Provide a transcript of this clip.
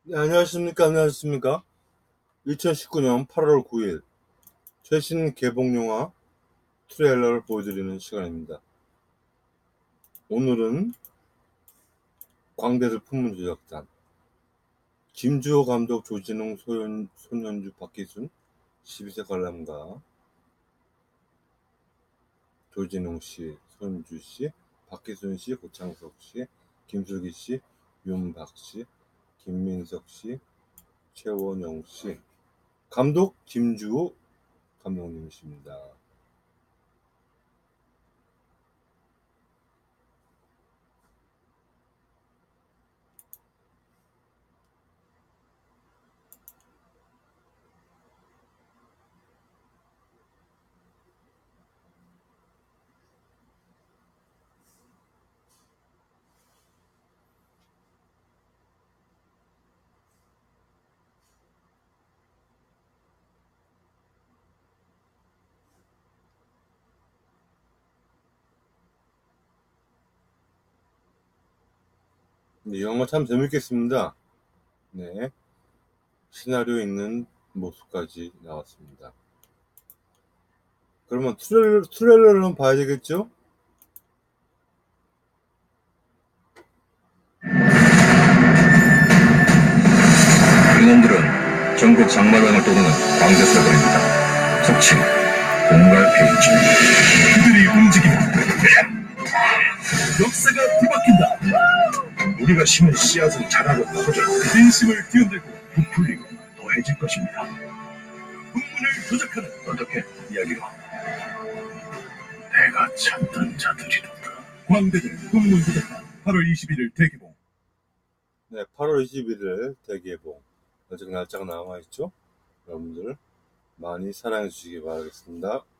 네, 안녕하십니까. 2019년 8월 9일 최신 개봉 영화 트레일러를 보여드리는 시간입니다. 오늘은 광대를 품은 조작단, 김주호 감독, 조진웅, 손현주, 박기순, 12세 관람가, 조진웅 씨, 손현주 씨, 박기순 씨, 고창석 씨, 김슬기 씨, 윤박 씨, 김민석 씨, 최원영 씨, 감독 김주호 감독님이십니다. 이 영화 참 재밌겠습니다. 네. 시나리오 있는 모습까지 나왔습니다. 그러면 트레일러를 한번 봐야 되겠죠? 이놈들은 전국 장마당을 떠도는 광대사들입니다. 속칭 공갈 페이지. 그들이 움직이면 역사가 뒤바뀐다. 우리가 심은 씨앗은 자라고 퍼져 민심을 뒤흔들고 부풀리고 더해질 것입니다. 국문을 조작하는 어떻게 이야기로 내가 찾던 자들이로다. 광대들 국문 조작단 8월 21일 대개봉. 네, 8월 21일 대개봉. 아직 날짜가 남아있죠? 여러분들 많이 사랑해 주시기 바라겠습니다.